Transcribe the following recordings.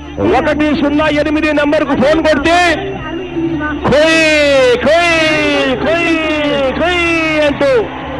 108 నంబర్కు ఫోన్ కొడితే ఖోయ్ ఖోయ్ ఖోయ్ ఖోయ్ అంటూ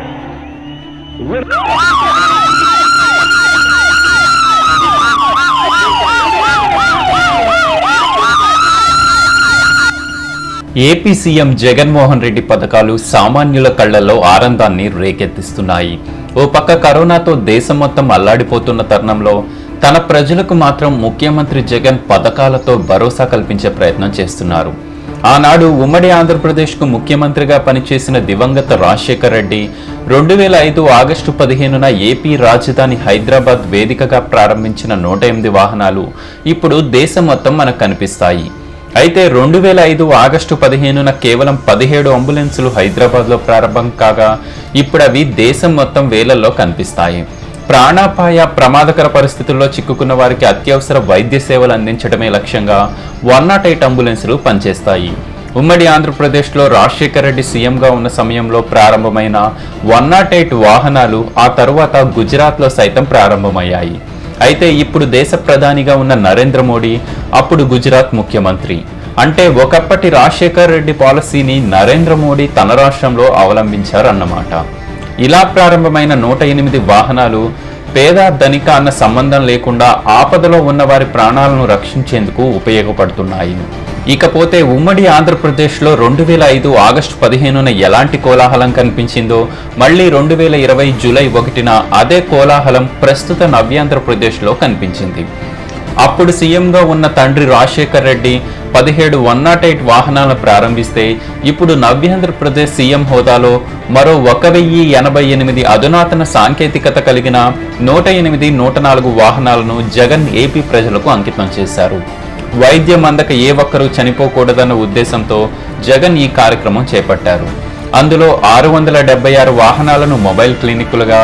ఏపీ సీఎం జగన్మోహన్ రెడ్డి పథకాలు సామాన్యుల కళ్లలో ఆనందాన్ని రేకెత్తిస్తున్నాయి. ఓ పక్క కరోనాతో దేశం మొత్తం అల్లాడిపోతున్న తరుణంలో తన ప్రజలకు మాత్రం ముఖ్యమంత్రి జగన్ పథకాలతో భరోసా కల్పించే ప్రయత్నం చేస్తున్నారు. ఆనాడు ఉమ్మడి ఆంధ్రప్రదేశ్కు ముఖ్యమంత్రిగా పనిచేసిన దివంగత రాజశేఖర్ రెడ్డి 2005 ఆగస్టు 15న ఏపీ రాజధాని హైదరాబాద్ వేదికగా ప్రారంభించిన 108 వాహనాలు ఇప్పుడు దేశం మొత్తం మనకు కనిపిస్తాయి. అయితే 2005 ఆగస్టు 15న కేవలం 17 అంబులెన్సులు హైదరాబాద్లో ప్రారంభం కాగా ఇప్పుడు అవి దేశం మొత్తం వేలల్లో కనిపిస్తాయి. ప్రాణాపాయ ప్రమాదకర పరిస్థితుల్లో చిక్కుకున్న వారికి అత్యవసర వైద్య సేవలు అందించడమే లక్ష్యంగా 108 అంబులెన్సులు పనిచేస్తాయి. ఉమ్మడి ఆంధ్రప్రదేశ్లో రాజశేఖర్ రెడ్డి సీఎంగా ఉన్న సమయంలో ప్రారంభమైన 108 వాహనాలు ఆ తరువాత గుజరాత్లో సైతం ప్రారంభమయ్యాయి. అయితే ఇప్పుడు దేశ ప్రధానిగా ఉన్న నరేంద్ర మోడీ అప్పుడు గుజరాత్ ముఖ్యమంత్రి. అంటే ఒకప్పటి రాజశేఖర్ రెడ్డి పాలసీని నరేంద్ర మోడీ తన రాష్ట్రంలో అవలంబించారన్నమాట. ఇలా ప్రారంభమైన 108 వాహనాలు పేద ధనిక అన్న సంబంధం లేకుండా ఆపదలో ఉన్న వారి ప్రాణాలను రక్షించేందుకు ఉపయోగపడుతున్నాయి. ఇకపోతే ఉమ్మడి ఆంధ్రప్రదేశ్లో 2005 ఆగస్టు 15న ఎలాంటి కోలాహలం కనిపించిందో మళ్ళీ 2020 జూలై 1న అదే కోలాహలం ప్రస్తుత నవ్యాంధ్రప్రదేశ్లో కనిపించింది. అప్పుడు సీఎంగా ఉన్న తండ్రి రాజశేఖర్ రెడ్డి 17 108 వాహనాలను ప్రారంభిస్తే ఇప్పుడు నవ్యాంధ్రప్రదేశ్ సీఎం హోదాలో మరో 1088 అధునాతన సాంకేతికత కలిగిన 108 104 వాహనాలను జగన్ ఏపీ ప్రజలకు అంకితం చేశారు. వైద్యం అందక ఏ ఒక్కరూ చనిపోకూడదన్న ఉద్దేశంతో జగన్ ఈ కార్యక్రమం చేపట్టారు. అందులో 676 వాహనాలను మొబైల్ క్లినిక్కులుగా,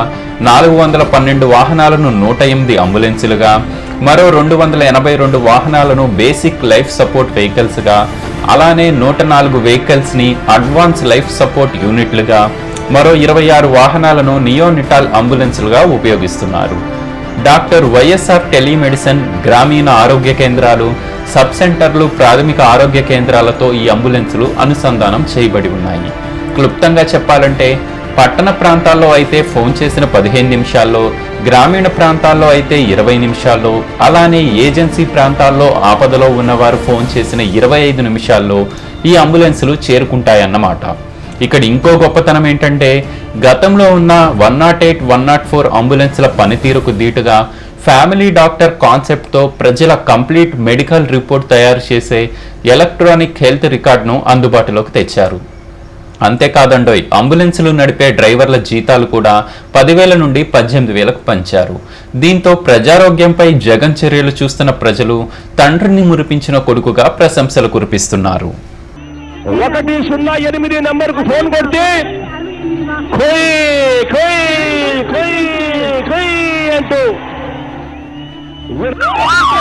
412 వాహనాలను 108 అంబులెన్సులుగా, మరో 282 వాహనాలను బేసిక్ లైఫ్ సపోర్ట్ వెహికల్స్గా, అలానే 104 వెహికల్స్ని అడ్వాన్స్ లైఫ్ సపోర్ట్ యూనిట్లుగా, మరో 26 వాహనాలను నియోనిటాల్ అంబులెన్సులుగా ఉపయోగిస్తున్నారు. డాక్టర్ వైఎస్ఆర్ టెలిమెడిసిన్, గ్రామీణ ఆరోగ్య కేంద్రాలు, సబ్ సెంటర్లు, ప్రాథమిక ఆరోగ్య కేంద్రాలతో ఈ అంబులెన్సులు అనుసంధానం చేయబడి ఉన్నాయి. క్లుప్తంగా చెప్పాలంటే పట్టణ ప్రాంతాల్లో అయితే ఫోన్ చేసిన 15 నిమిషాల్లో, గ్రామీణ ప్రాంతాల్లో అయితే 20 నిమిషాల్లో, అలానే ఏజెన్సీ ప్రాంతాల్లో ఆపదలో ఉన్నవారు ఫోన్ చేసిన 25 నిమిషాల్లో ఈ అంబులెన్సులు చేరుకుంటాయన్నమాట. ఇక్కడ ఇంకో గొప్పతనం ఏంటంటే గతంలో ఉన్న 108, 104 అంబులెన్సుల పనితీరుకు దీటుగా ఫ్యామిలీ డాక్టర్ కాన్సెప్ట్తో ప్రజల కంప్లీట్ మెడికల్ రిపోర్ట్ తయారు చేసే ఎలక్ట్రానిక్ హెల్త్ రికార్డును అందుబాటులోకి తెచ్చారు. అంతేకాదండోయ్, అంబులెన్సులు నడిపే డ్రైవర్ల జీతాలు కూడా 10,000 నుండి 18,000కు పెంచారు. దీంతో ప్రజారోగ్యంపై జగన్ చర్యలు చూస్తున్న ప్రజలు తండ్రిని మురిపించిన కొడుకుగా ప్రశంసలు కురిపిస్తున్నారు. 108 నంబర్కు ఫోన్ కొడితే ఖోయ్ ఖోయ్ ఖోయ్ ఖోయ్ అంటూ